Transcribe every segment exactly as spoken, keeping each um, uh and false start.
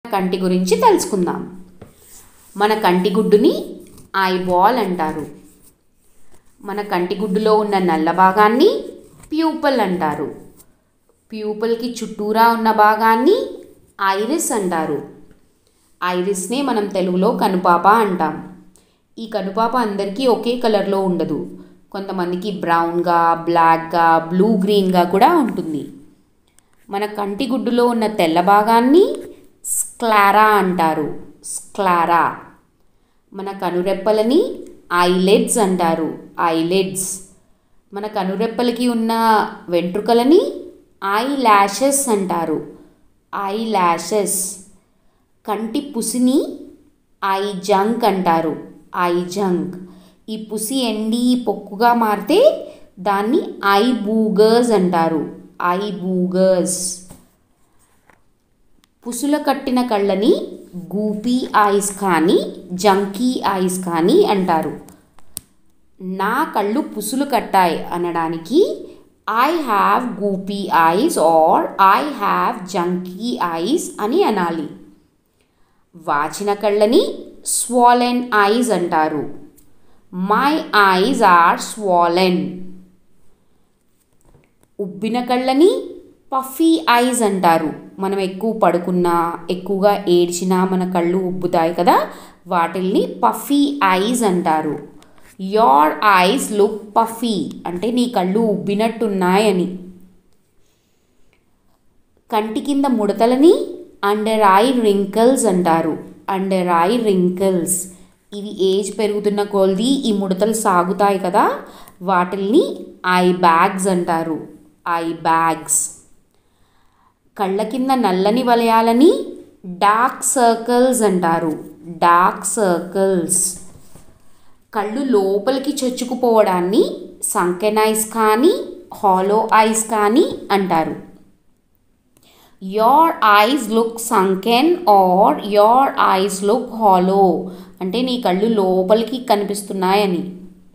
కంటి గురించి తెలుసుకుందాం. మన కంటి గుడ్డుని ఐ బాల్ అంటారు. మన కంటి గుడ్డులో ఉన్న నల్ల భాగాన్ని ప్యూపల్ అంటారు. ప్యూపల్కి చుట్టూరా ఉన్న భాగాన్ని ఐరిస్ అంటారు. ఐరిస్నే మనం తెలుగులో కనుపాప అంటాం. ఈ కనుపాప అందరికీ ఒకే కలర్లో ఉండదు. కొంతమందికి బ్రౌన్గా, బ్లాక్గా, బ్లూ గ్రీన్గా కూడా ఉంటుంది. మన కంటి గుడ్డులో ఉన్న తెల్ల భాగాన్ని స్క్లారా అంటారు. స్క్లారా. మన కనురెప్పలని ఐలెడ్స్ అంటారు. ఐలెడ్స్. మన కనురెప్పలకి ఉన్న వెంట్రుకలని ఐ ల్యాషెస్ అంటారు. Eyelashes. కంటి పుసిని ఐ జంక్ అంటారు. Eye junk. ఈ పుసి ఎండి పొక్కుగా మారితే దాన్ని ఐ బూగర్స్ అంటారు. ఐ బూగర్స్. పుసుల కట్టిన కళ్ళని గూపీ ఐస్ కానీ జంకీ ఐస్ కానీ అంటారు. నా కళ్ళు పుసులు కట్టాయి అనడానికి I have goopy eyes or I have junky eyes అని అనాలి. వాచిన కళ్ళని స్వాలెన్ ఐస్ అంటారు. My eyes are swollen. ఉబ్బిన కళ్ళని పఫీ ఐస్ అంటారు. మనం ఎక్కువ పడుకున్నా, ఎక్కువగా ఏడ్చినా మన కళ్ళు ఉబ్బుతాయి కదా, వాటిల్ని పఫీ ఐస్ అంటారు. యోర్ ఐస్ లుక్ పఫీ అంటే నీ కళ్ళు ఉబ్బినట్టున్నాయని. కంటి కింద ముడతలని అండర్ ఐ రింకిల్స్ అంటారు. Under eye wrinkles. ఇవి ఏజ్ పెరుగుతున్న కొలది ఈ ముడతలు సాగుతాయి కదా, వాటిల్ని ఐ బ్యాగ్స్ అంటారు. Eye bags. కళ్ళ కింద నల్లని వలయాలని డార్క్ సర్కిల్స్ అంటారు. Dark circles. కళ్ళు లోపలికి చొచ్చుకుపోవడాన్ని సంకెన్ ఐస్ కానీ హాలో ఐస్ కానీ అంటారు. Your eyes look sunken or your eyes look hollow అంటే నీ కళ్ళు లోపలికి కనిపిస్తున్నాయని.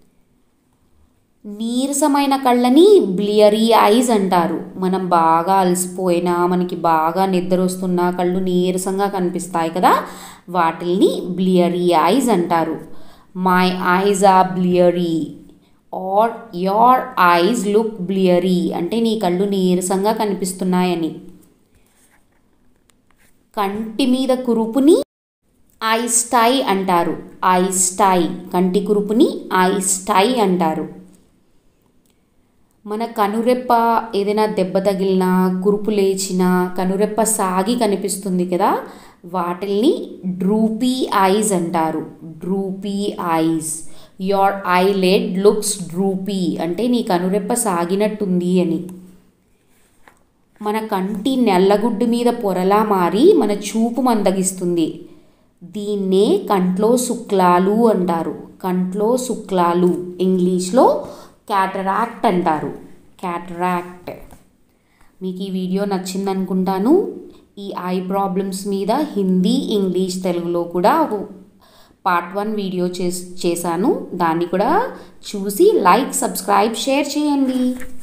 నీరసమైన కళ్ళని బ్లియరీ ఐస్ అంటారు. మనం బాగా అలసిపోయినా, మనకి బాగా నిద్ర వస్తున్నా కళ్ళు నీరసంగా కనిపిస్తాయి కదా, వాటిల్ని బ్లియరీ ఐస్ అంటారు. My eyes are bleary or your eyes look bleary అంటే నీ కళ్ళు నీరసంగా కనిపిస్తున్నాయని. కంటి మీద కురుపుని ఐ స్టై అంటారు. Eye stye. కంటి కురుపుని ఐ స్టై అంటారు. మన కనురెప్ప ఏదైనా దెబ్బ తగిలినా, కురుపు లేచినా కనురెప్ప సాగి కనిపిస్తుంది కదా, వాటిల్ని డ్రూపీ ఐస్ అంటారు. Droopy eyes. Your eyelid looks droopy అంటే నీ కనురెప్ప సాగినట్టుంది అని. మన కంటి నల్లగుడ్డు మీద పొరలా మారి మన చూపు మందగిస్తుంది. దీన్నే కంట్లో శుక్లాలు అంటారు. కంట్లో శుక్లాలు. ఇంగ్లీష్లో క్యాటరాక్ట్ అంటారు. క్యాటరాక్ట్. మీకు ఈ వీడియో నచ్చిందనుకుంటాను. ఈ ఐ ప్రాబ్లమ్స్ మీద హిందీ, ఇంగ్లీష్, తెలుగులో కూడా ఒక పార్ట్ వన్ వీడియో చేసాను. దాన్ని కూడా చూసి లైక్, సబ్స్క్రైబ్, షేర్ చేయండి.